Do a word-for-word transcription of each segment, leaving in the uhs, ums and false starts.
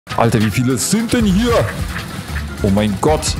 Alter, wie viele sind denn hier? Oh mein Gott.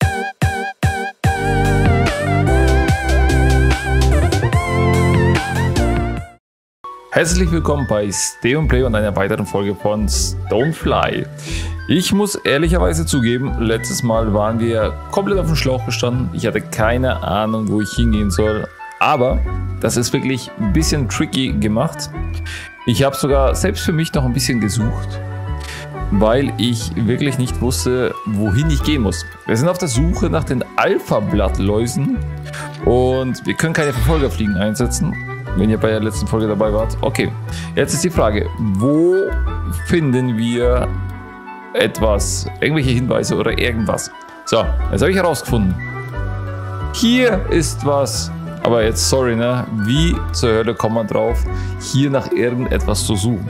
Herzlich willkommen bei Stay und Play und einer weiteren Folge von Stonefly. Ich muss ehrlicherweise zugeben, letztes Mal waren wir komplett auf dem Schlauch gestanden. Ich hatte keine Ahnung, wo ich hingehen soll. Aber das ist wirklich ein bisschen tricky gemacht. Ich habe sogar selbst für mich noch ein bisschen gesucht, weil ich wirklich nicht wusste, wohin ich gehen muss. Wir sind auf der Suche nach den Alpha-Blattläusen und wir können keine Verfolgerfliegen einsetzen, wenn ihr bei der letzten Folge dabei wart. Okay, jetzt ist die Frage, wo finden wir etwas, irgendwelche Hinweise oder irgendwas? So, jetzt habe ich herausgefunden. Hier ist was, aber jetzt sorry, ne? Wie zur Hölle kommt man drauf, hier nach irgendetwas zu suchen?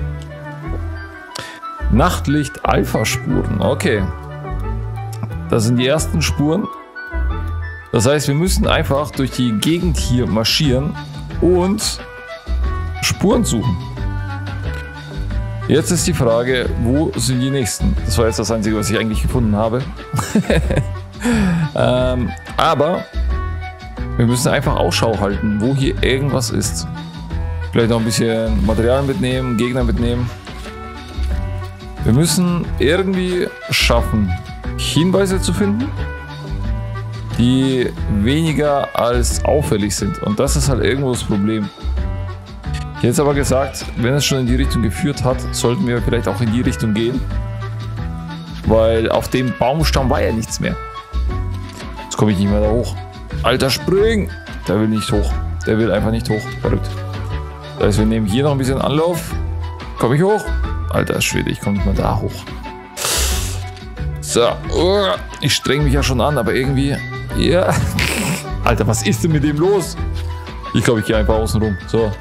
Nachtlicht-Alpha-Spuren, okay. Das sind die ersten Spuren. Das heißt, wir müssen einfach durch die Gegend hier marschieren und Spuren suchen. Jetzt ist die Frage, wo sind die nächsten? Das war jetzt das Einzige, was ich eigentlich gefunden habe. ähm, aber wir müssen einfach Ausschau halten, wo hier irgendwas ist. Vielleicht noch ein bisschen Material mitnehmen, Gegner mitnehmen. Wir müssen irgendwie schaffen, Hinweise zu finden, die weniger als auffällig sind. Und das ist halt irgendwo das Problem. Ich hätte jetzt aber gesagt, wenn es schon in die Richtung geführt hat, sollten wir vielleicht auch in die Richtung gehen. Weil auf dem Baumstamm war ja nichts mehr. Jetzt komme ich nicht mehr da hoch. Alter, spring! Der will nicht hoch. Der will einfach nicht hoch. Verrückt. Das heißt, wir nehmen hier noch ein bisschen Anlauf. Komme ich hoch? Alter Schwede, ich komme nicht mal da hoch. So. Ich streng mich ja schon an, aber irgendwie... Ja. Alter, was ist denn mit dem los? Ich glaube, ich gehe einfach außen rum. So.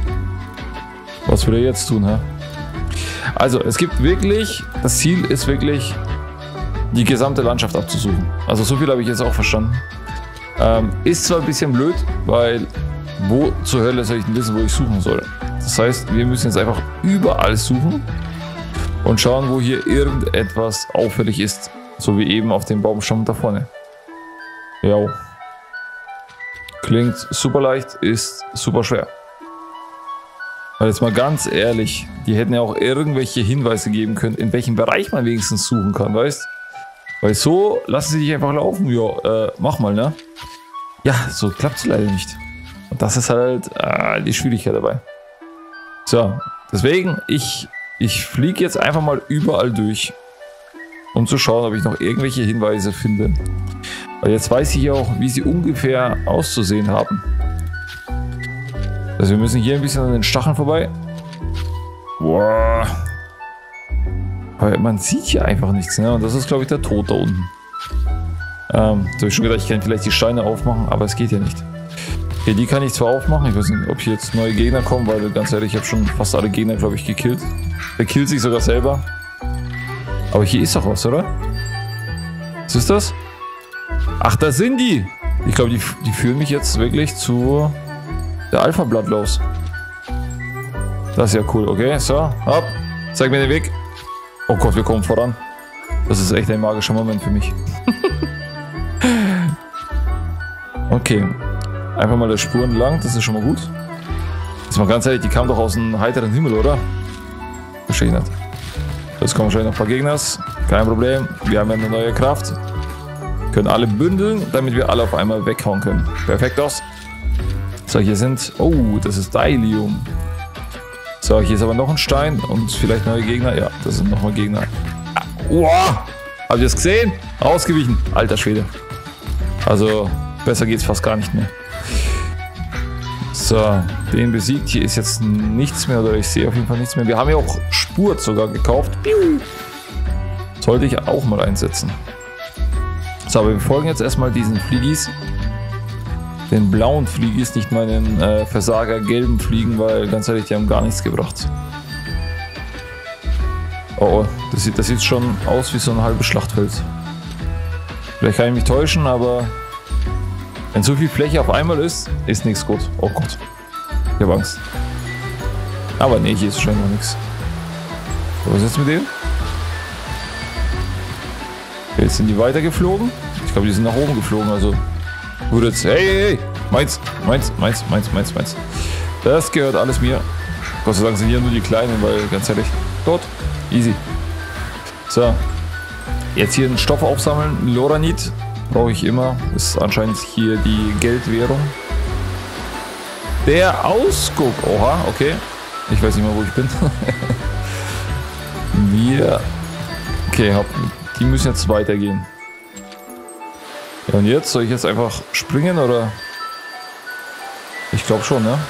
Was will er jetzt tun, hä? Also, es gibt wirklich... Das Ziel ist wirklich, die gesamte Landschaft abzusuchen. Also, so viel habe ich jetzt auch verstanden. Ähm, ist zwar ein bisschen blöd, weil... Wo zur Hölle soll ich denn wissen, wo ich suchen soll? Das heißt, wir müssen jetzt einfach überall suchen und schauen, wo hier irgendetwas auffällig ist. So wie eben auf dem Baumstamm da vorne. Ja. Klingt super leicht, ist super schwer. Weil jetzt mal ganz ehrlich, die hätten ja auch irgendwelche Hinweise geben können, in welchem Bereich man wenigstens suchen kann, weißt? Weil so lassen sie dich einfach laufen. Ja, äh, mach mal, ne? Ja, so klappt es leider nicht. Und das ist halt äh, die Schwierigkeit dabei. So, deswegen, ich, ich fliege jetzt einfach mal überall durch, um zu schauen, ob ich noch irgendwelche Hinweise finde. Weil jetzt weiß ich auch, wie sie ungefähr auszusehen haben. Also wir müssen hier ein bisschen an den Stacheln vorbei. Boah. Weil man sieht hier einfach nichts, ne? Und das ist, glaube ich, der Tod da unten. Ähm, da habe ich schon gedacht, ich kann vielleicht die Steine aufmachen, aber es geht ja nicht. Okay, die kann ich zwar aufmachen, ich weiß nicht, ob hier jetzt neue Gegner kommen, weil ganz ehrlich, ich habe schon fast alle Gegner, glaube ich, gekillt. Der killt sich sogar selber. Aber hier ist doch was, oder? Was ist das? Ach, da sind die! Ich glaube, die, die führen mich jetzt wirklich zu der Alpha-Blattlaus. Das ist ja cool, okay, so, hopp, zeig mir den Weg. Oh Gott, wir kommen voran. Das ist echt ein magischer Moment für mich. Okay. Einfach mal der Spuren lang, das ist schon mal gut. Jetzt mal ganz ehrlich, die kamen doch aus dem heiteren Himmel, oder? Verstehe ich nicht. Jetzt kommen wahrscheinlich noch ein paar Gegner. Kein Problem, wir haben ja eine neue Kraft. Können alle bündeln, damit wir alle auf einmal weghauen können. Perfekt aus. So, hier sind... Oh, das ist Dailium. So, hier ist aber noch ein Stein und vielleicht neue Gegner. Ja, das sind nochmal Gegner. Ah, wow! Habt ihr es gesehen? Ausgewichen. Alter Schwede. Also, besser geht's fast gar nicht mehr. So, den besiegt. Hier ist jetzt nichts mehr, oder ich sehe auf jeden Fall nichts mehr. Wir haben ja auch Spurt sogar gekauft. Sollte ich auch mal einsetzen. So, aber wir folgen jetzt erstmal diesen Fliegis. Den blauen Fliegis, nicht meinen äh, Versager gelben Fliegen, weil ganz ehrlich, die haben gar nichts gebracht. Oh, oh, das sieht, das sieht schon aus wie so ein halbes Schlachtfeld. Vielleicht kann ich mich täuschen, aber... Wenn so viel Fläche auf einmal ist, ist nichts gut. Oh Gott. Ich habe Angst. Aber nee, hier ist scheinbar nichts. Was ist jetzt mit dem? Jetzt sind die weitergeflogen. Ich glaube, die sind nach oben geflogen, also wurde jetzt... Hey, hey, hey! Meins, meins, meins, meins, meins, meins. Das gehört alles mir. Gott sei Dank sind hier nur die Kleinen, weil, ganz ehrlich, tot. Easy. So. Jetzt hier einen Stoff aufsammeln. Loranit brauche ich immer. Ist anscheinend hier die Geldwährung. Der Ausguck. Oha, okay. Ich weiß nicht mehr, wo ich bin. Wir... Okay, die müssen jetzt weitergehen. Ja, und jetzt? Soll ich jetzt einfach springen, oder? Ich glaube schon, ne?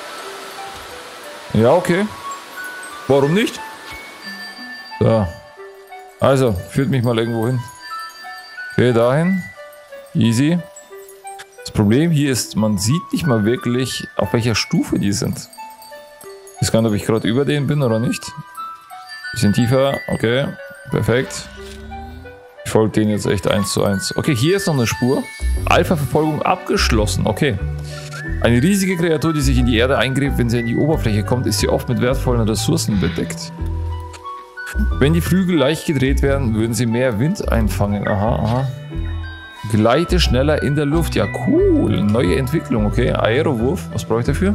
Ja, okay. Warum nicht? So. Also, führt mich mal irgendwo hin. Okay, dahin. Easy. Das Problem hier ist, man sieht nicht mal wirklich, auf welcher Stufe die sind. Ich weiß gar nicht, ob ich gerade über denen bin oder nicht. Bisschen tiefer. Okay, perfekt. Ich folge denen jetzt echt eins zu eins. Okay, hier ist noch eine Spur. Alpha-Verfolgung abgeschlossen. Okay. Eine riesige Kreatur, die sich in die Erde eingräbt, wenn sie an die Oberfläche kommt, ist sie oft mit wertvollen Ressourcen bedeckt. Wenn die Flügel leicht gedreht werden, würden sie mehr Wind einfangen. Aha, aha. Gleite schneller in der Luft. Ja, cool. Neue Entwicklung, okay. Aerowurf. Was brauche ich dafür?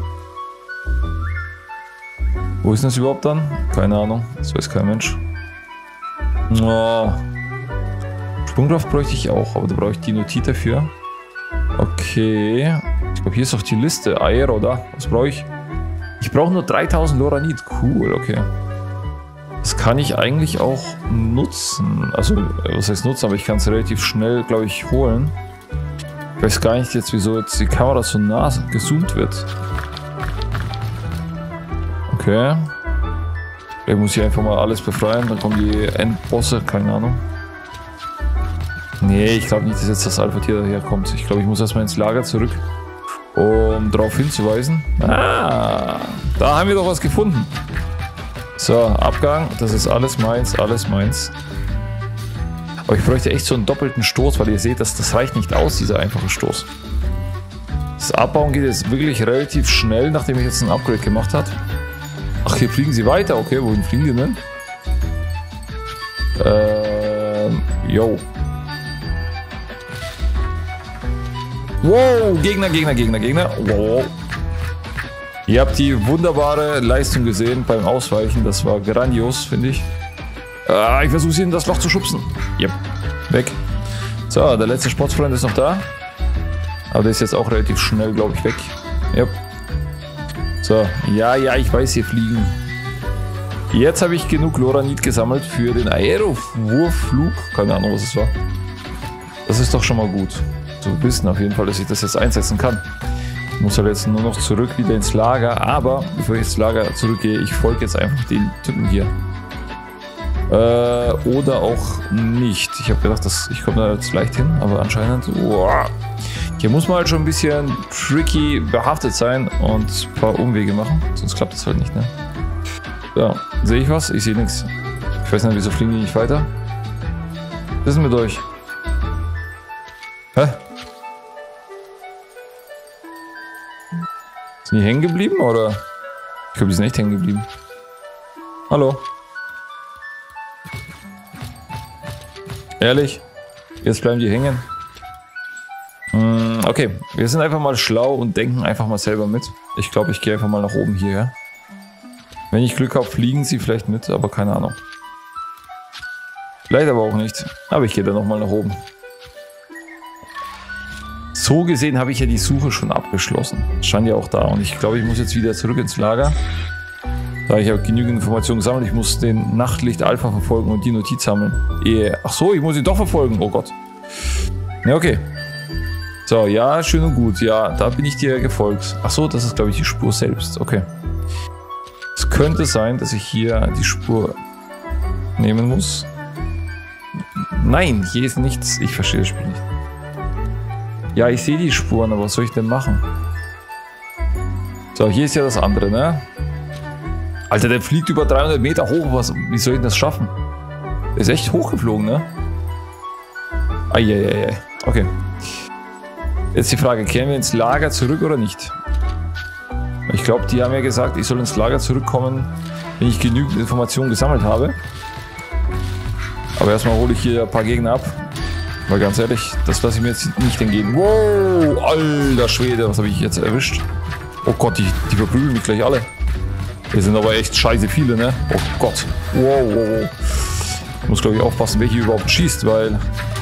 Wo ist das überhaupt dann? Keine Ahnung. Das weiß kein Mensch. Oh. Sprungkraft bräuchte ich auch, aber da brauche ich die Notiz dafür. Okay. Ich glaube, hier ist auch die Liste. Aero, da. Was brauche ich? Ich brauche nur dreitausend Loranit. Cool, okay. Das kann ich eigentlich auch nutzen. Also, was heißt nutzen, aber ich kann es relativ schnell, glaube ich, holen. Ich weiß gar nicht jetzt, wieso jetzt die Kamera so nah gezoomt wird. Okay. Vielleicht muss ich einfach mal alles befreien, dann kommen die Endbosse, keine Ahnung. Nee, ich glaube nicht, dass jetzt das Alpha-Tier daherkommt. Ich glaube, ich muss erstmal ins Lager zurück, um darauf hinzuweisen. Ah, da haben wir doch was gefunden. So, Abgang, das ist alles meins, alles meins. Aber ich bräuchte echt so einen doppelten Stoß, weil ihr seht, dass das reicht nicht aus, dieser einfache Stoß. Das Abbauen geht jetzt wirklich relativ schnell, nachdem ich jetzt ein Upgrade gemacht habe. Ach, hier fliegen sie weiter. Okay, wohin fliegen die denn? Ähm, yo. Wow, Gegner, Gegner, Gegner, Gegner. Wow. Ihr habt die wunderbare Leistung gesehen beim Ausweichen. Das war grandios, finde ich. Ah, ich versuche sie in das Loch zu schubsen. Yep. Weg. So, der letzte Sportsfreund ist noch da. Aber der ist jetzt auch relativ schnell, glaube ich, weg. Yep. So, ja, ja, ich weiß, hier fliegen. Jetzt habe ich genug Loranit gesammelt für den Aerowurfflug. Keine Ahnung, was es war. Das ist doch schon mal gut. Zu wissen auf jeden Fall, dass ich das jetzt einsetzen kann. Ich muss halt jetzt nur noch zurück wieder ins Lager. Aber bevor ich ins Lager zurückgehe, ich folge jetzt einfach den Typen hier. Äh, oder auch nicht. Ich habe gedacht, dass ich komme da jetzt leicht hin, aber anscheinend... Oh, hier muss man halt schon ein bisschen tricky behaftet sein und ein paar Umwege machen. Sonst klappt das halt nicht, ne? So, sehe ich was? Ich sehe nichts. Ich weiß nicht, wieso fliegen die nicht weiter? Was ist denn mit euch? Hä? Sind die hängen geblieben, oder? Ich glaube, die sind echt hängen geblieben. Hallo? Ehrlich? Jetzt bleiben die hängen. Hm, okay, wir sind einfach mal schlau und denken einfach mal selber mit. Ich glaube, ich gehe einfach mal nach oben hierher. Wenn ich Glück habe, fliegen sie vielleicht mit, aber keine Ahnung. Vielleicht aber auch nicht. Aber ich gehe dann nochmal nach oben. So gesehen habe ich ja die Suche schon abgeschlossen. Scheint ja auch da. Und ich glaube, ich muss jetzt wieder zurück ins Lager. Da ich habe genügend Informationen gesammelt. Ich muss den Nachtlicht Alpha verfolgen und die Notiz sammeln. Ach so, ich muss ihn doch verfolgen. Oh Gott. Ja, okay. So, ja, schön und gut. Ja, da bin ich dir gefolgt. Ach so, das ist, glaube ich, die Spur selbst. Okay. Es könnte sein, dass ich hier die Spur nehmen muss. Nein, hier ist nichts. Ich verstehe das Spiel nicht. Ja, ich sehe die Spuren, aber was soll ich denn machen? So, hier ist ja das andere, ne? Alter, der fliegt über dreihundert Meter hoch. Was, wie soll ich denn das schaffen? Der ist echt hochgeflogen, ne? Eieiei. Okay. Jetzt die Frage, kehren wir ins Lager zurück oder nicht? Ich glaube, die haben ja gesagt, ich soll ins Lager zurückkommen, wenn ich genügend Informationen gesammelt habe. Aber erstmal hole ich hier ein paar Gegner ab. Weil ganz ehrlich, das lasse ich mir jetzt nicht entgehen. Wow, alter Schwede, was habe ich jetzt erwischt? Oh Gott, die, die verprügeln mich gleich alle. Hier sind aber echt scheiße viele, ne? Oh Gott. Wow, wow, wow. Ich muss, glaube ich, aufpassen, wer hier überhaupt schießt, weil...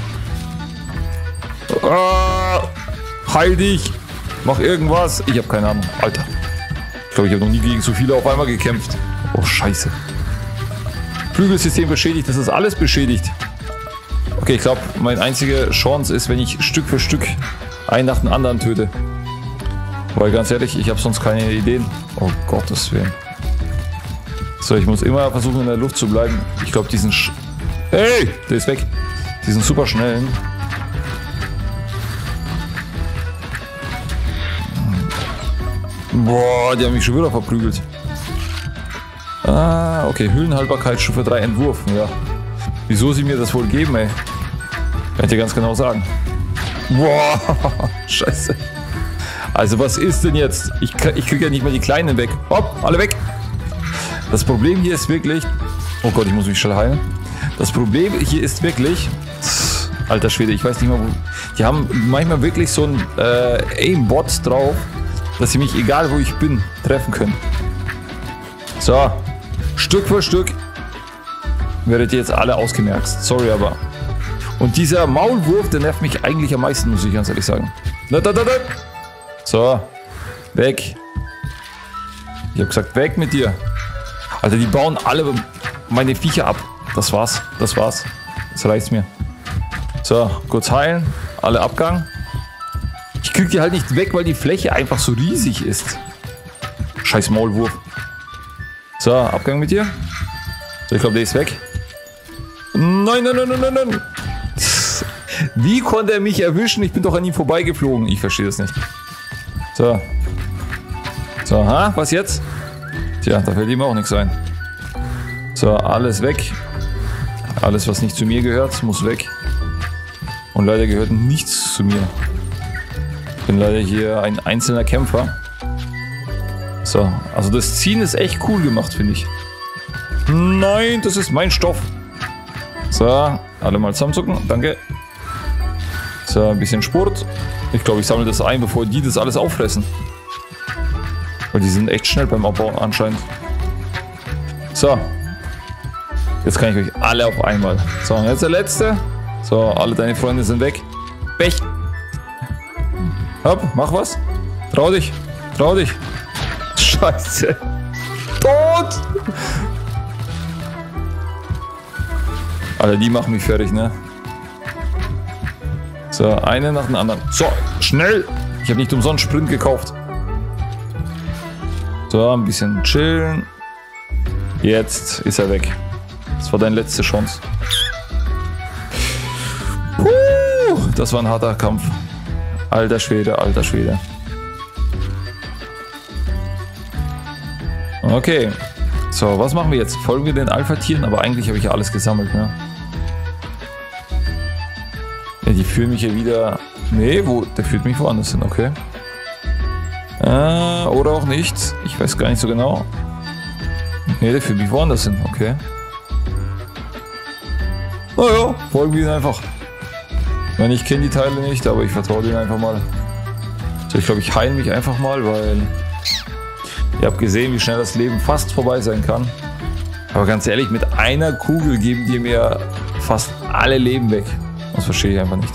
Ah, heil dich! Mach irgendwas! Ich habe keine Ahnung. Alter. Ich glaube, ich habe noch nie gegen so viele auf einmal gekämpft. Oh, scheiße. Flügelsystem beschädigt, das ist alles beschädigt. Okay, ich glaube, meine einzige Chance ist, wenn ich Stück für Stück einen nach dem anderen töte. Weil ganz ehrlich, ich habe sonst keine Ideen. Oh Gottes Willen. So, ich muss immer versuchen, in der Luft zu bleiben. Ich glaube, diesen... Sch hey, der ist weg. Diesen super schnellen. Boah, die haben mich schon wieder verprügelt. Ah, okay. Hüllenhaltbarkeit, Stufe drei, Entwurf. Ja. Wieso sie mir das wohl geben, ey? Kann ich dir ganz genau sagen. Boah, scheiße. Also was ist denn jetzt? Ich, ich kriege ja nicht mal die Kleinen weg. Hopp, alle weg. Das Problem hier ist wirklich... Oh Gott, ich muss mich schnell heilen. Das Problem hier ist wirklich... Alter Schwede, ich weiß nicht mal wo... Die haben manchmal wirklich so ein äh, Aimbot drauf, dass sie mich, egal wo ich bin, treffen können. So, Stück für Stück werdet ihr jetzt alle ausgemerkt. Sorry, aber... Und dieser Maulwurf, der nervt mich eigentlich am meisten, muss ich ganz ehrlich sagen. So, weg. Ich habe gesagt, weg mit dir. Alter, die bauen alle meine Viecher ab. Das war's, das war's. Das reicht's mir. So, kurz heilen. Alle Abgang. Ich krieg die halt nicht weg, weil die Fläche einfach so riesig ist. Scheiß Maulwurf. So, Abgang mit dir. So, ich glaube, der ist weg. Nein, nein, nein, nein, nein, nein. Wie konnte er mich erwischen? Ich bin doch an ihm vorbeigeflogen. Ich verstehe das nicht. So. So, ha? Was jetzt? Tja, da fällt ihm auch nichts ein. So, alles weg. Alles, was nicht zu mir gehört, muss weg. Und leider gehört nichts zu mir. Ich bin leider hier ein einzelner Kämpfer. So, also das Ziehen ist echt cool gemacht, finde ich. Nein, das ist mein Stoff. So, alle mal zusammenzucken. Danke. So, ein bisschen Sport. Ich glaube, ich sammle das ein, bevor die das alles auffressen. Weil die sind echt schnell beim Abbauen anscheinend. So. Jetzt kann ich euch alle auf einmal. So, und jetzt der letzte. So, alle deine Freunde sind weg. Weg. Hopp, mach was. Trau dich. Trau dich. Scheiße. Tot. Alter, die machen mich fertig, ne? So, eine nach dem anderen. So, schnell. Ich habe nicht umsonst Sprint gekauft. So, ein bisschen chillen. Jetzt ist er weg. Das war deine letzte Chance. Puh, das war ein harter Kampf. Alter Schwede, alter Schwede. Okay. So, was machen wir jetzt? Folgen wir den Alpha-Tieren? Aber eigentlich habe ich ja alles gesammelt, ne? Ja, die führen mich ja wieder... Nee, wo? Der führt mich woanders hin, okay. Äh, oder auch nicht. Ich weiß gar nicht so genau. Nee, der führt mich woanders hin, okay. Naja, folgen wir ihn einfach. Ich meine, ich kenne die Teile nicht, aber ich vertraue denen einfach mal. So, ich glaube, ich heile mich einfach mal, weil... Ihr habt gesehen, wie schnell das Leben fast vorbei sein kann. Aber ganz ehrlich, mit einer Kugel geben die mir fast alle Leben weg. Das verstehe ich einfach nicht.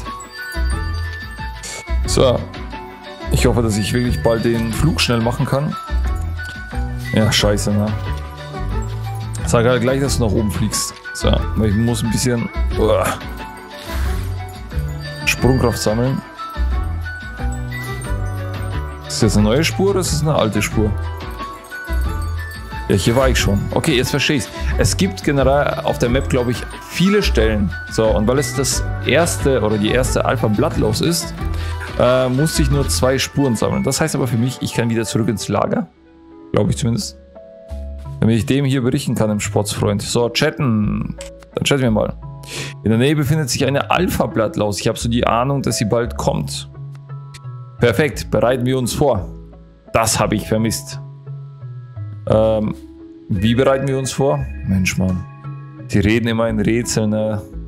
So. Ich hoffe, dass ich wirklich bald den Flug schnell machen kann. Ja, scheiße, ne? Sag halt gleich, dass du nach oben fliegst. So, ich muss ein bisschen uh, Sprungkraft sammeln. Ist das eine neue Spur oder ist das eine alte Spur? Ja, hier war ich schon. Okay, jetzt verstehe ich's. Es gibt generell auf der Map, glaube ich, viele Stellen. So, und weil es das erste oder die erste Alpha Bloodlouse ist, äh, musste ich nur zwei Spuren sammeln. Das heißt aber für mich, ich kann wieder zurück ins Lager. Glaube ich zumindest. Damit ich dem hier berichten kann, im Sportsfreund. So, chatten. Dann chatten wir mal. In der Nähe befindet sich eine Alpha Bloodlouse. Ich habe so die Ahnung, dass sie bald kommt. Perfekt, bereiten wir uns vor. Das habe ich vermisst. Ähm, wie bereiten wir uns vor? Mensch, Mann. Die reden immer in Rätseln, ne?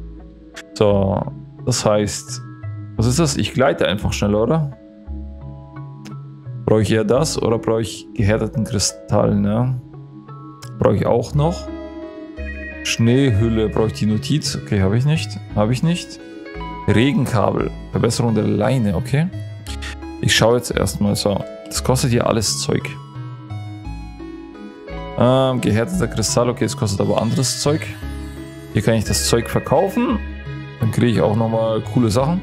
So, das heißt, was ist das? Ich gleite einfach schneller, oder? Brauche ich eher das oder brauche ich gehärteten Kristall, ne? Brauche ich auch noch. Schneehülle, brauche ich die Notiz? Okay, habe ich nicht. Habe ich nicht. Regenkabel, Verbesserung der Leine, okay. Ich schaue jetzt erstmal so. Das kostet hier alles Zeug. Ähm, gehärteter Kristall, okay, das kostet aber anderes Zeug. Hier kann ich das Zeug verkaufen. Dann kriege ich auch nochmal coole Sachen.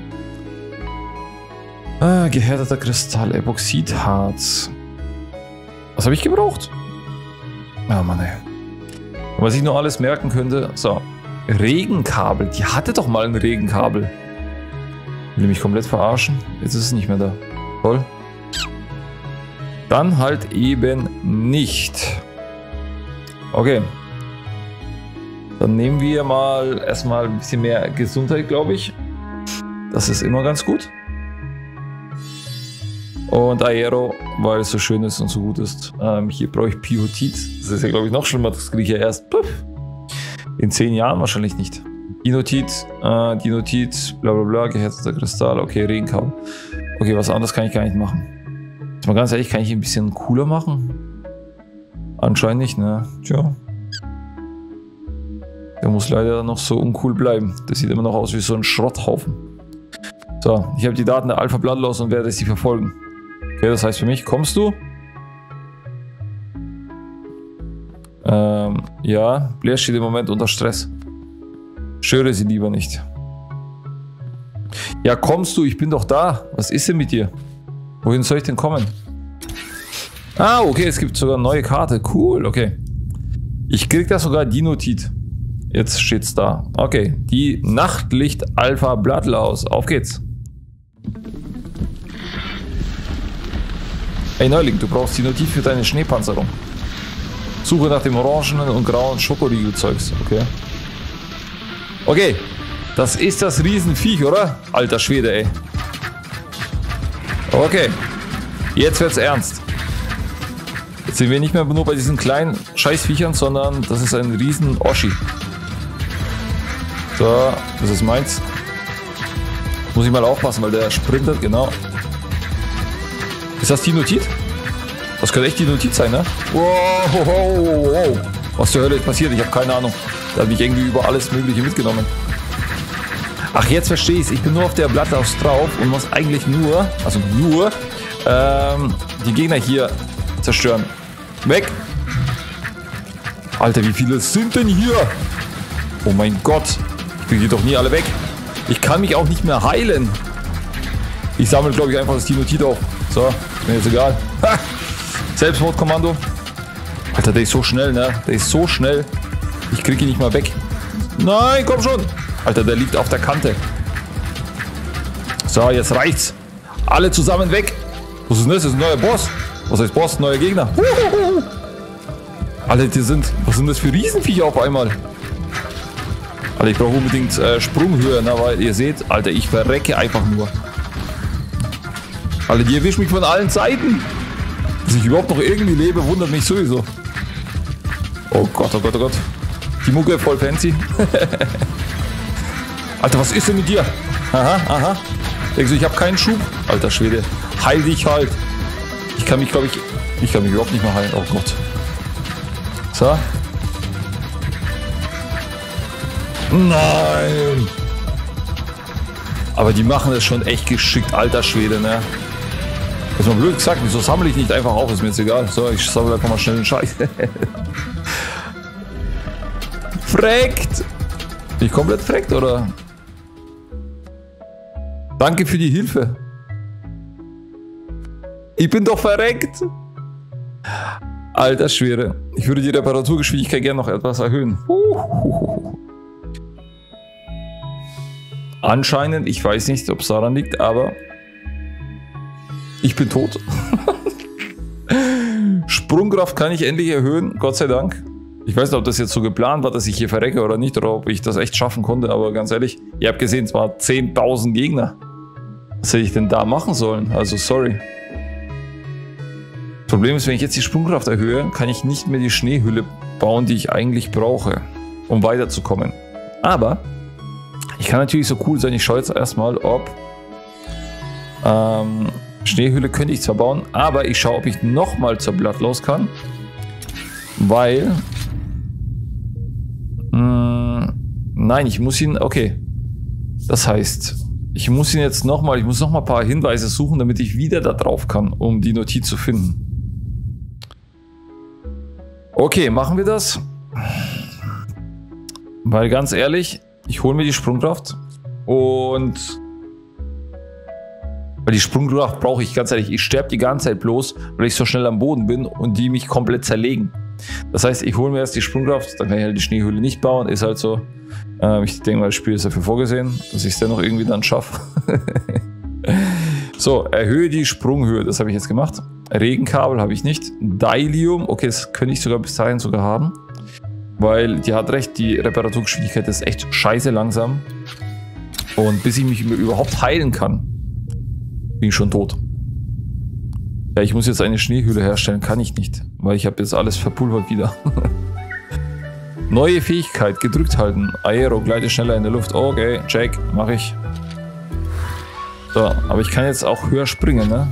Äh, gehärteter Kristall, Epoxidharz. Was habe ich gebraucht? Ja, Mann, ey. Was ich noch alles merken könnte. So, Regenkabel. Die hatte doch mal ein Regenkabel. Will mich komplett verarschen? Jetzt ist es nicht mehr da. Toll. Dann halt eben nicht. Okay. Dann nehmen wir mal erstmal ein bisschen mehr Gesundheit, glaube ich. Das ist immer ganz gut. Und Aero, weil es so schön ist und so gut ist. Ähm, hier brauche ich Piotit. Das ist ja, glaube ich, noch schlimmer. Das kriege ich ja erst puff, in zehn Jahren wahrscheinlich nicht. Dinotit, äh, Dinotit, bla bla bla, gehärteter Kristall, okay, Regenkabel. Okay, was anderes kann ich gar nicht machen. Jetzt mal ganz ehrlich, kann ich ihn ein bisschen cooler machen? Anscheinend nicht, ne? Tja. Der muss leider noch so uncool bleiben. Das sieht immer noch aus wie so ein Schrotthaufen. So, ich habe die Daten der Alpha Bloodlaws und werde sie verfolgen. Okay, das heißt für mich, kommst du? Ähm, ja, Blair steht im Moment unter Stress. Störe sie lieber nicht. Ja, kommst du? Ich bin doch da. Was ist denn mit dir? Wohin soll ich denn kommen? Ah, okay, es gibt sogar eine neue Karte. Cool, okay. Ich krieg da sogar Dinotit. Jetzt steht's da. Okay, die Nachtlicht Alpha Bloodlaws. Auf geht's. Ey Neuling, du brauchst Dinotit für deine Schneepanzerung. Suche nach dem orangenen und grauen Schokoriegelzeugs. Okay. Okay, das ist das Riesenviech, oder? Alter Schwede, ey. Okay, jetzt wird's ernst. Jetzt sind wir nicht mehr nur bei diesen kleinen Scheißviechern, sondern das ist ein riesen Oschi. So, das ist meins. Muss ich mal aufpassen, weil der sprintet, genau. Ist das Dinotit? Das könnte echt Dinotit sein, ne? Wow, wow, wow, wow. Was zur Hölle ist passiert? Ich habe keine Ahnung. Da habe ich irgendwie über alles Mögliche mitgenommen. Ach, jetzt verstehe ich es. Ich bin nur auf der Bloodlaws drauf und muss eigentlich nur, also nur, ähm, die Gegner hier zerstören. Weg! Alter, wie viele sind denn hier? Oh mein Gott. Ich kriege die doch nie alle weg. Ich kann mich auch nicht mehr heilen. Ich sammle, glaube ich, einfach das Dinotit auf. So, ist mir jetzt egal. Ha! Selbstmordkommando. Alter, der ist so schnell, ne? Der ist so schnell. Ich kriege ihn nicht mal weg. Nein, komm schon. Alter, der liegt auf der Kante. So, jetzt reicht's. Alle zusammen weg. Was ist denn das? Das ist ein neuer Boss. Was heißt Boss? Neuer Gegner. Uhuhu. Alle, die sind... Was sind das für Riesenviecher auf einmal? Alter, ich brauche unbedingt äh, Sprunghöhe, ne? Weil ihr seht, Alter, ich verrecke einfach nur. Alter, die erwischen mich von allen Seiten. Dass ich überhaupt noch irgendwie lebe, wundert mich sowieso. Oh Gott, oh Gott, oh Gott. Die Mucke voll fancy. Alter, was ist denn mit dir? Aha, aha. Denkst du, ich habe keinen Schub? Alter Schwede. Heil dich halt. Ich kann mich, glaube ich... Ich kann mich überhaupt nicht mehr heilen. Oh Gott. So. Nein. Aber die machen es schon echt geschickt. Alter Schwede, ne? Das ist mal blöd gesagt. Wieso sammle ich nicht einfach auf? Ist mir jetzt egal. So, ich sammle einfach mal schnell den Scheiß. Freckt. Bin ich komplett freckt, oder? Danke für die Hilfe. Ich bin doch verreckt. Alter Schwere. Ich würde die Reparaturgeschwindigkeit gerne noch etwas erhöhen. Uhuhu. Anscheinend, ich weiß nicht, ob es daran liegt, aber ich bin tot. Sprungkraft kann ich endlich erhöhen, Gott sei Dank. Ich weiß nicht, ob das jetzt so geplant war, dass ich hier verrecke oder nicht, oder ob ich das echt schaffen konnte, aber ganz ehrlich, ihr habt gesehen, es waren zehntausend Gegner. Was hätte ich denn da machen sollen? Also, sorry. Das Problem ist, wenn ich jetzt die Sprungkraft erhöhe, kann ich nicht mehr die Schneehülle bauen, die ich eigentlich brauche, um weiterzukommen. Aber ich Ich kann natürlich so cool sein, ich schaue jetzt erstmal, ob ähm, Schneehöhle könnte ich zwar bauen, aber ich schaue, ob ich nochmal zur Bloodlouse kann, weil mh, nein, ich muss ihn, okay, das heißt, ich muss ihn jetzt nochmal, ich muss nochmal ein paar Hinweise suchen, damit ich wieder da drauf kann, um die Notiz zu finden. Okay, machen wir das. Weil ganz ehrlich, ich hole mir die Sprungkraft und weil die Sprungkraft brauche ich ganz ehrlich, ich sterbe die ganze Zeit bloß, weil ich so schnell am Boden bin und die mich komplett zerlegen. Das heißt, ich hole mir erst die Sprungkraft, dann kann ich halt die Schneehöhle nicht bauen, ist halt so. Ich denke mal, das Spiel ist dafür vorgesehen, dass ich es dennoch irgendwie dann schaffe. So, erhöhe die Sprunghöhe, das habe ich jetzt gemacht. Regenkabel habe ich nicht. Dylium, okay, das könnte ich sogar bis dahin sogar haben. Weil die hat recht, die Reparaturgeschwindigkeit ist echt scheiße langsam. Und bis ich mich überhaupt heilen kann, bin ich schon tot. Ja, ich muss jetzt eine Schneehöhle herstellen, kann ich nicht. Weil ich habe jetzt alles verpulvert wieder. Neue Fähigkeit, gedrückt halten. Aero, gleite schneller in der Luft. Okay, check, mache ich. So, aber ich kann jetzt auch höher springen, ne?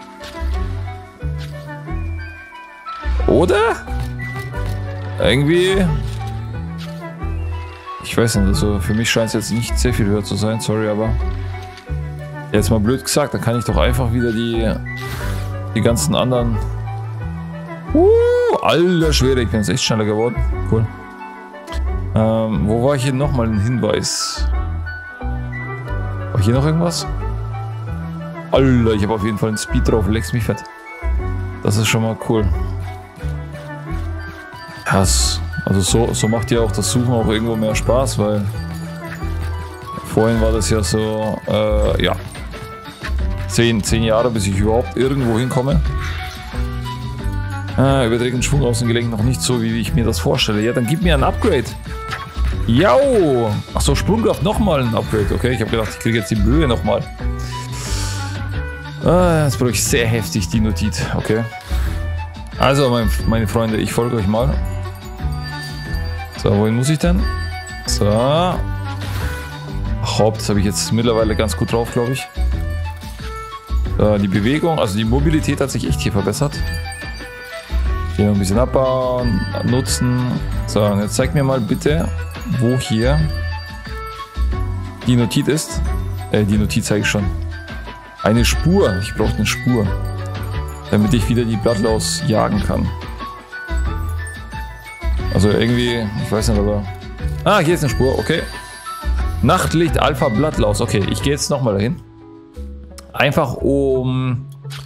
Oder? Irgendwie... Ich weiß nicht, also für mich scheint es jetzt nicht sehr viel höher zu sein, sorry, aber... Jetzt mal blöd gesagt, dann kann ich doch einfach wieder die... Die ganzen anderen... Uh, alter Schwede, ich bin jetzt echt schneller geworden. Cool. Ähm, wo war hier nochmal ein Hinweis? War hier noch irgendwas? Alter, ich habe auf jeden Fall einen Speed drauf, leck's mich fett. Das ist schon mal cool. Ja, also so, so macht ja auch das Suchen auch irgendwo mehr Spaß, weil vorhin war das ja so, äh, ja, zehn, zehn Jahre, bis ich überhaupt irgendwo hinkomme. Ah, überträgt Schwung aus den Gelenken noch nicht so, wie ich mir das vorstelle. Ja, dann gib mir ein Upgrade. Jau! Achso, Sprungkraft nochmal ein Upgrade. Okay, ich habe gedacht, ich kriege jetzt die Böe nochmal. Ah, jetzt brauche ich sehr heftig die Notiz. Okay. Also, mein, meine Freunde, ich folge euch mal. So, wohin muss ich denn? So. Haupt, das habe ich jetzt mittlerweile ganz gut drauf, glaube ich. So, die Bewegung, also die Mobilität hat sich echt hier verbessert. Hier noch ein bisschen abbauen, nutzen. So, und jetzt zeig mir mal bitte, wo hier die Notiz ist. Äh, die Notiz zeige ich schon. Eine Spur. Ich brauche eine Spur. Damit ich wieder die Bloodlouse jagen kann. Also irgendwie, ich weiß nicht, aber... Ah, hier ist eine Spur, okay. Nachtlicht Alpha Bloodlouse. Okay, ich gehe jetzt nochmal dahin. Einfach um...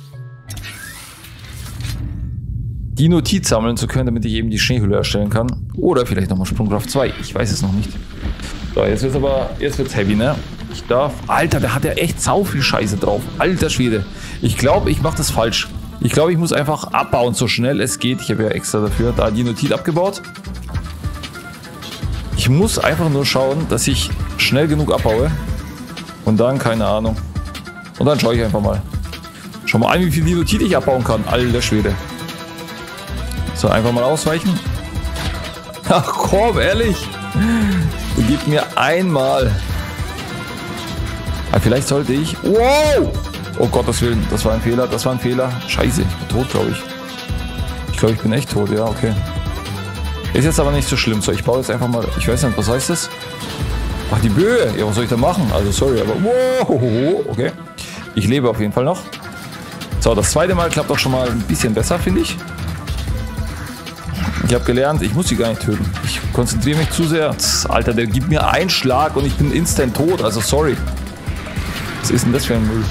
die Notiz sammeln zu können, damit ich eben die Schneehöhle erstellen kann. Oder vielleicht nochmal Sprungkraft zwei. Ich weiß es noch nicht. So, jetzt wird's aber, jetzt wird's heavy, ne? Ich darf... Alter, der hat ja echt sau viel Scheiße drauf. Alter Schwede. Ich glaube, ich mache das falsch. Ich glaube, ich muss einfach abbauen, so schnell es geht. Ich habe ja extra dafür da die Notiz abgebaut. Ich muss einfach nur schauen, dass ich schnell genug abbaue. Und dann, keine Ahnung. Und dann schaue ich einfach mal. Schau mal an, wie viel die Notiz ich abbauen kann. Alter Schwede. So, einfach mal ausweichen. Ach komm, ehrlich. Gib mir einmal. Ja, vielleicht sollte ich... Wow! Oh Gottes Willen, das war ein Fehler, das war ein Fehler. Scheiße, ich bin tot, glaube ich. Ich glaube, ich bin echt tot, ja, okay. Ist jetzt aber nicht so schlimm. So, ich baue jetzt einfach mal... Ich weiß nicht, was heißt das? Ach, die Böe. Ja, was soll ich da machen? Also, sorry, aber... Wow! Okay. Ich lebe auf jeden Fall noch. So, das zweite Mal klappt auch schon mal ein bisschen besser, finde ich. Ich habe gelernt, ich muss sie gar nicht töten. Ich konzentriere mich zu sehr. Alter, der gibt mir einen Schlag und ich bin instant tot. Also sorry. Was ist denn das für ein Müll?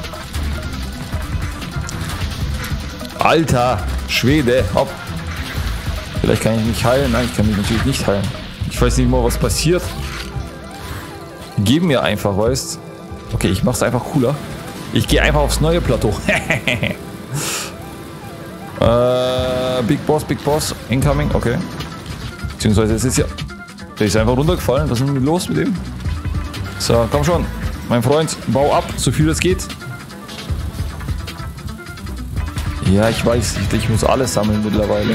Alter Schwede. Hopp. Vielleicht kann ich mich heilen. Nein, ich kann mich natürlich nicht heilen. Ich weiß nicht mal, was passiert. Die geben mir einfach, weißt. Okay, ich mache es einfach cooler. Ich gehe einfach aufs neue Plateau. Äh, Big Boss, Big Boss, incoming, okay. Beziehungsweise es ist ja... Der ist einfach runtergefallen, was ist denn los mit dem? So, komm schon, mein Freund, bau ab, so viel es geht. Ja, ich weiß, ich, ich muss alles sammeln mittlerweile.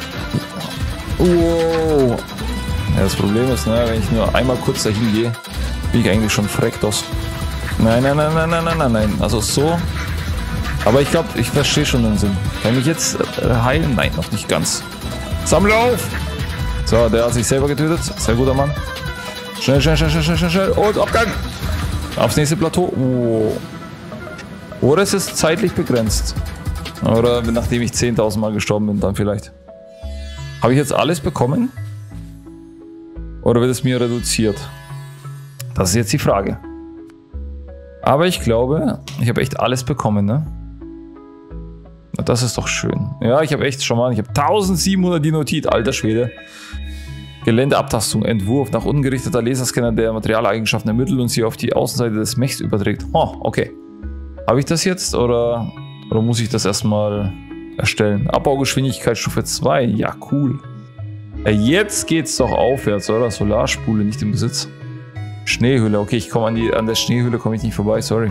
Wow. Ja, das Problem ist, ne, wenn ich nur einmal kurz dahin gehe, Bin ich eigentlich schon Frektos? Nein, nein, nein, nein, nein, nein, nein, nein. Also so. Aber ich glaube, ich verstehe schon den Sinn. Kann ich jetzt äh, heilen? Nein, noch nicht ganz. Sammle auf! So, der hat sich selber getötet. Sehr guter Mann. Schnell, schnell, schnell, schnell, schnell, schnell. Und Abgang! Aufs nächste Plateau. Oh. Oder ist es zeitlich begrenzt? Oder nachdem ich zehntausend Mal gestorben bin, dann vielleicht. Habe ich jetzt alles bekommen? Oder wird es mir reduziert? Das ist jetzt die Frage. Aber ich glaube, ich habe echt alles bekommen, ne? Na, das ist doch schön. Ja, ich habe echt schon mal, ich habe eintausendsiebenhundert Dinotit, alter Schwede. Geländeabtastung, Entwurf, nach unten gerichteter Laserscanner, der Materialeigenschaften ermittelt und sie auf die Außenseite des Mechs überträgt. Oh, okay. Habe ich das jetzt oder, oder muss ich das erstmal erstellen? Abbaugeschwindigkeit Stufe zwei, ja cool. Ja, jetzt geht's doch aufwärts, oder? Solarspule nicht im Besitz. Schneehöhle, okay, ich komme an, die, an der Schneehöhle komme ich nicht vorbei, sorry.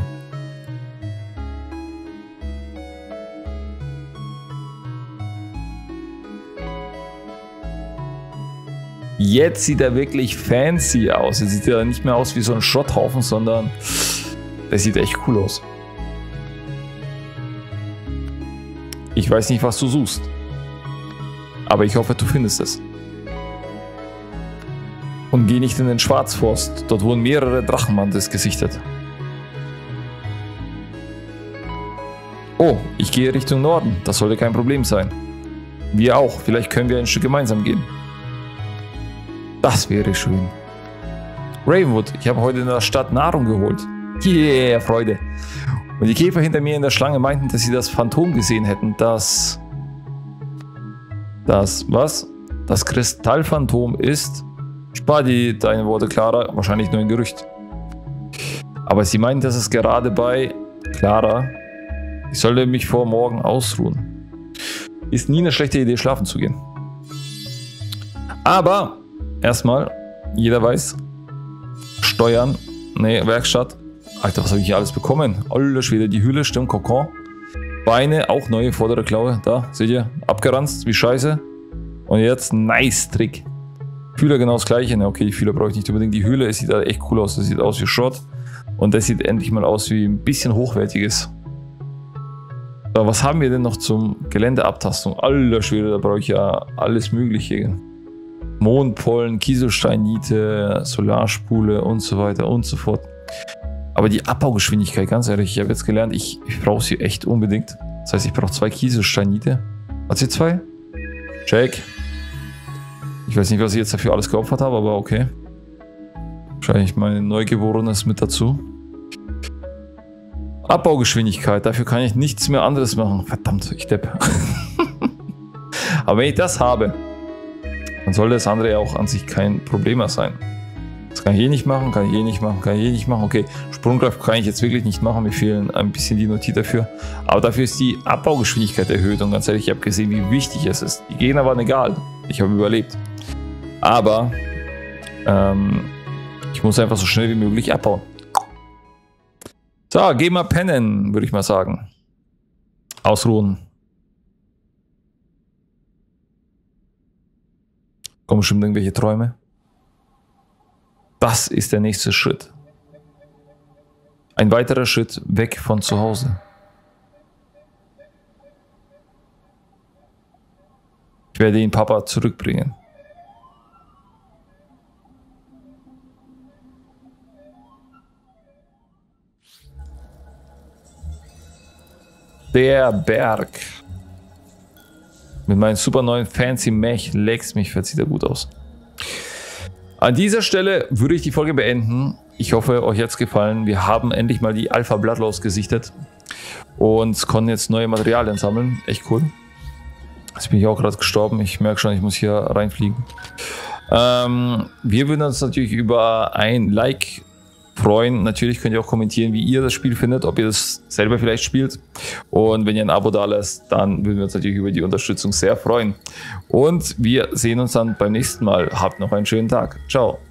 Jetzt sieht er wirklich fancy aus. Jetzt sieht er nicht mehr aus wie so ein Schrotthaufen, sondern der sieht echt cool aus. Ich weiß nicht, was du suchst. Aber ich hoffe, du findest es. Und geh nicht in den Schwarzforst. Dort wurden mehrere Drachenmantis gesichtet. Oh, ich gehe Richtung Norden. Das sollte kein Problem sein. Wir auch. Vielleicht können wir ein Stück gemeinsam gehen. Das wäre schön. Ravenwood, ich habe heute in der Stadt Nahrung geholt. Yeah, Freude. Und die Käfer hinter mir in der Schlange meinten, dass sie das Phantom gesehen hätten. Das... Das... Was? Das Kristallphantom ist... Spar die deine Worte, Clara. Wahrscheinlich nur ein Gerücht. Aber sie meinen, dass es gerade bei... Clara... Ich sollte mich vor morgen ausruhen. Ist nie eine schlechte Idee, schlafen zu gehen. Aber... Erstmal, jeder weiß, Steuern, ne, Werkstatt. Alter, was habe ich hier alles bekommen? Alter Schwede, die Hülle, stimmt, Kokon. Beine, auch neue vordere Klaue, da, seht ihr, abgeranzt, wie scheiße. Und jetzt, nice Trick. Fühler genau das gleiche, ne, okay, die Fühler brauche ich nicht unbedingt. Die Hülle, es sieht halt echt cool aus, das sieht aus wie Schrott. Und das sieht endlich mal aus wie ein bisschen hochwertiges. So, was haben wir denn noch zum Geländeabtastung? Alter Schwede, da brauche ich ja alles Mögliche. Mondpollen, Kieselsteinniete, Solarspule und so weiter und so fort. Aber die Abbaugeschwindigkeit, ganz ehrlich, ich habe jetzt gelernt, ich, ich brauche sie echt unbedingt. Das heißt, ich brauche zwei Kieselsteinniete. Hat sie zwei? Check. Ich weiß nicht, was ich jetzt dafür alles geopfert habe, aber okay. Wahrscheinlich mein Neugeborenes mit dazu. Abbaugeschwindigkeit, dafür kann ich nichts mehr anderes machen. Verdammt, ich depp. Aber wenn ich das habe, dann sollte das andere ja auch an sich kein Problem mehr sein. Das kann ich eh nicht machen, kann ich eh nicht machen, kann ich eh nicht machen. Okay, Sprungkraft kann ich jetzt wirklich nicht machen, mir fehlen ein bisschen die Notiz dafür. Aber dafür ist die Abbaugeschwindigkeit erhöht und ganz ehrlich, ich habe gesehen, wie wichtig es ist. Die Gegner waren egal, ich habe überlebt. Aber ähm, ich muss einfach so schnell wie möglich abbauen. So, geh mal pennen, würde ich mal sagen. Ausruhen. Kommen bestimmt irgendwelche Träume. Das ist der nächste Schritt. Ein weiterer Schritt weg von zu Hause. Ich werde ihn Papa zurückbringen. Der Berg. Mit meinem super neuen Fancy Mech legst mich, sieht er gut aus. An dieser Stelle würde ich die Folge beenden. Ich hoffe, euch hat es gefallen. Wir haben endlich mal die Alpha Bloodlaws gesichtet und konnten jetzt neue Materialien sammeln. Echt cool. Jetzt bin ich auch gerade gestorben. Ich merke schon, ich muss hier reinfliegen. Ähm, wir würden uns natürlich über ein Like freuen. Natürlich könnt ihr auch kommentieren, wie ihr das Spiel findet, ob ihr das selber vielleicht spielt. Und wenn ihr ein Abo da lasst, dann würden wir uns natürlich über die Unterstützung sehr freuen. Und wir sehen uns dann beim nächsten Mal. Habt noch einen schönen Tag. Ciao.